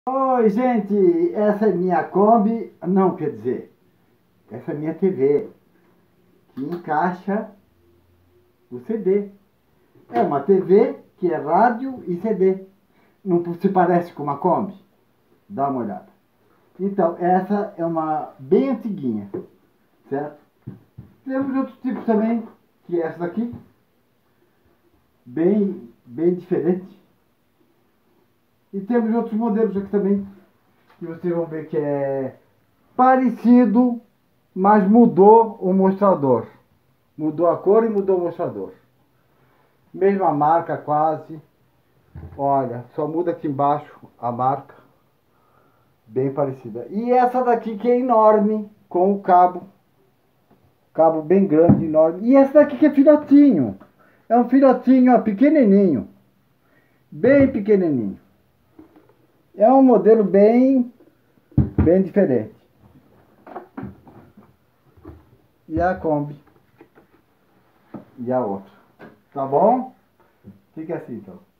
Oi, gente, essa é minha Kombi, não, quer dizer, essa é minha TV, que encaixa o CD. É uma TV que é rádio e CD. Não se parece com uma Kombi? Dá uma olhada. Então, essa é uma bem antiguinha, certo? Temos outros tipos também, que é essa daqui, bem diferente. E temos outros modelos aqui também, que vocês vão ver que é parecido, mas mudou o mostrador. Mudou a cor e mudou o mostrador. Mesma marca quase. Olha, só muda aqui embaixo a marca. Bem parecida. E essa daqui que é enorme, com o cabo. Cabo bem grande, enorme. E essa daqui que é filhotinho. É um filhotinho, ó, pequenininho. Bem pequenininho. É um modelo bem diferente. E a Kombi. E a outra. Tá bom? Fica assim então.